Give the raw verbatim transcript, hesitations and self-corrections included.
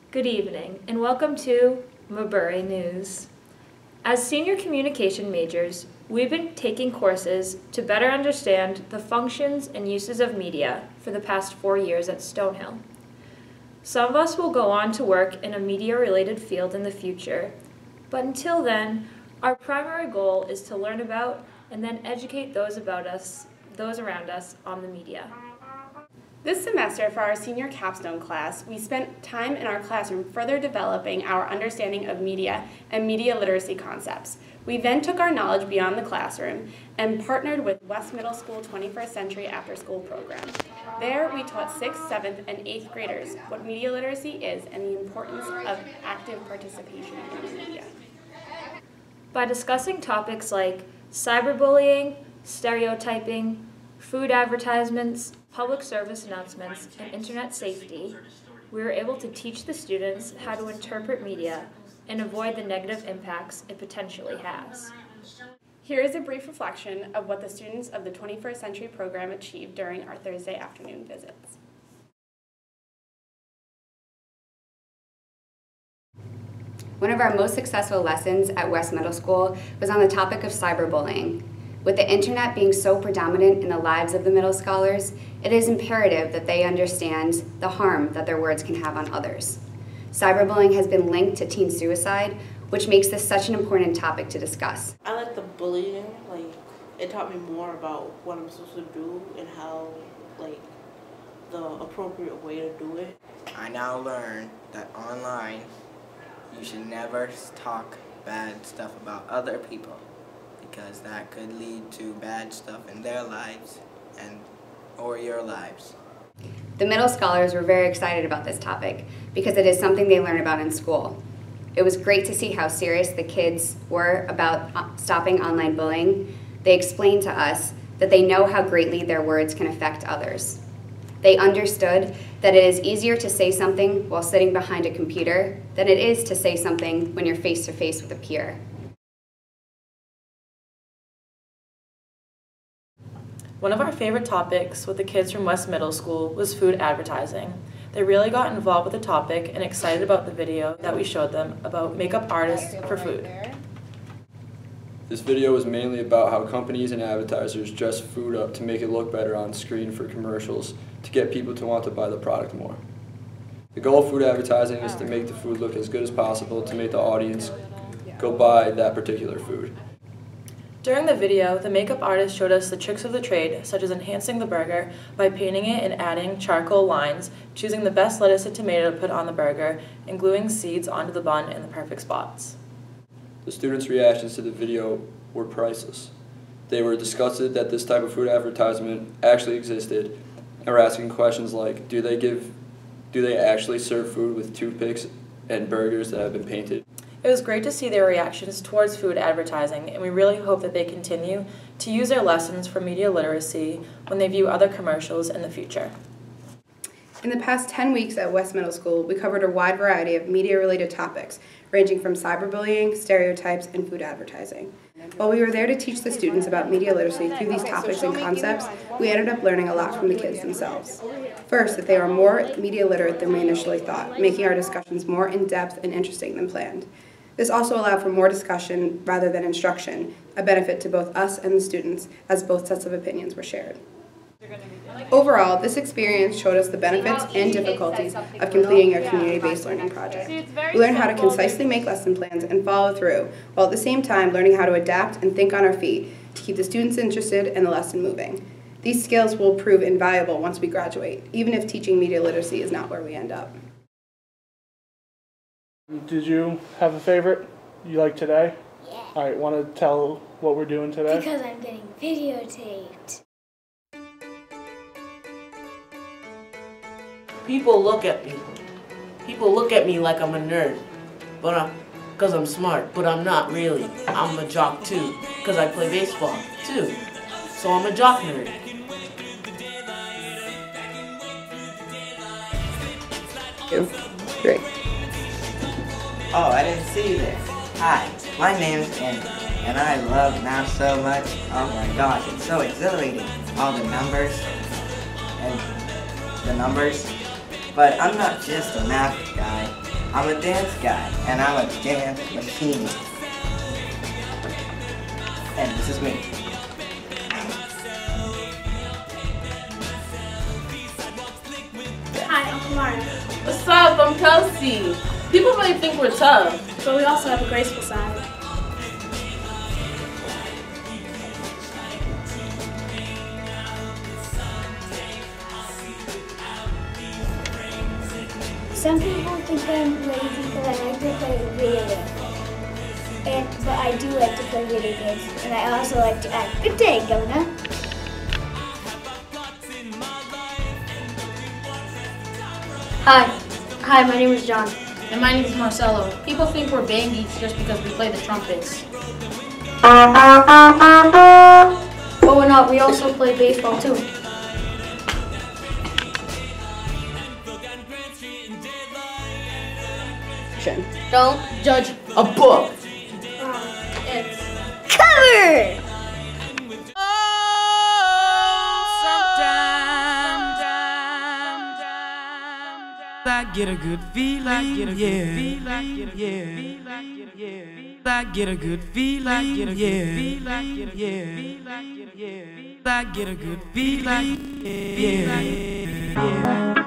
Good evening, and welcome to Mabury News. As senior communication majors, we've been taking courses to better understand the functions and uses of media for the past four years at Stonehill. Some of us will go on to work in a media-related field in the future, but until then, our primary goal is to learn about and then educate those about us, those around us on the media. This semester for our senior capstone class, we spent time in our classroom further developing our understanding of media and media literacy concepts. We then took our knowledge beyond the classroom and partnered with West Middle School twenty-first Century After School program. There, we taught sixth, seventh, and eighth graders what media literacy is and the importance of active participation in the media. By discussing topics like cyberbullying, stereotyping, food advertisements, public service announcements, and internet safety, we were able to teach the students how to interpret media and avoid the negative impacts it potentially has. Here is a brief reflection of what the students of the twenty-first Century program achieved during our Thursday afternoon visits. One of our most successful lessons at West Middle School was on the topic of cyberbullying. With the internet being so predominant in the lives of the middle scholars, it is imperative that they understand the harm that their words can have on others. Cyberbullying has been linked to teen suicide, which makes this such an important topic to discuss. I like the bullying, like, it taught me more about what I'm supposed to do and how, like, the appropriate way to do it. I now learn that online, you should never talk bad stuff about other people, because that could lead to bad stuff in their lives and or your lives. The middle scholars were very excited about this topic because it is something they learn about in school. It was great to see how serious the kids were about stopping online bullying. They explained to us that they know how greatly their words can affect others. They understood that it is easier to say something while sitting behind a computer than it is to say something when you're face to face with a peer. One of our favorite topics with the kids from West Middle School was food advertising. They really got involved with the topic and excited about the video that we showed them about makeup artists for food. This video was mainly about how companies and advertisers dress food up to make it look better on screen for commercials to get people to want to buy the product more. The goal of food advertising is to make the food look as good as possible to make the audience go buy that particular food. During the video, the makeup artist showed us the tricks of the trade, such as enhancing the burger by painting it and adding charcoal lines, choosing the best lettuce and tomato to put on the burger, and gluing seeds onto the bun in the perfect spots. The students' reactions to the video were priceless. They were disgusted that this type of food advertisement actually existed and were asking questions like, do they give, do they actually serve food with toothpicks and burgers that have been painted? It was great to see their reactions towards food advertising, and we really hope that they continue to use their lessons for media literacy when they view other commercials in the future. In the past ten weeks at West Middle School, we covered a wide variety of media-related topics, ranging from cyberbullying, stereotypes, and food advertising. While we were there to teach the students about media literacy through these topics and concepts, we ended up learning a lot from the kids themselves. First, that they are more media literate than we initially thought, making our discussions more in-depth and interesting than planned. This also allowed for more discussion rather than instruction, a benefit to both us and the students, as both sets of opinions were shared. Overall, this experience showed us the benefits and difficulties of completing a community-based learning project. We learned how to concisely make lesson plans and follow through, while at the same time learning how to adapt and think on our feet to keep the students interested and the lesson moving. These skills will prove invaluable once we graduate, even if teaching media literacy is not where we end up. Did you have a favorite you like today? Yeah. All right, want to tell what we're doing today? Because I'm getting videotaped. People look at me. People look at me like I'm a nerd, but I'm, because I'm smart, but I'm not really. I'm a jock too, because I play baseball too. So I'm a jock nerd. Great. Oh, I didn't see you there. Hi, my name's Andy, and I love math so much. Oh my gosh, it's so exhilarating. All the numbers, and the numbers. But I'm not just a math guy. I'm a dance guy, and I'm a dance machine. And this is me. Hi, I'm Kamara. What's up? I'm Kelsey. People may think we're tough, But we also have a graceful side. Some people think I'm lazy because I like to play video games. And, but I do like to play video games. And I also like to act. Good day, Governor. Hi. Hi, my name is John. and my name is Marcelo. People think we're band geeks just because we play the trumpets. But we're not, we also play baseball too. Don't judge a book. It's covered! I get a good feeling, yeah, yeah, yeah. I get a good feeling, yeah, yeah, yeah. I get a good feeling, yeah, yeah.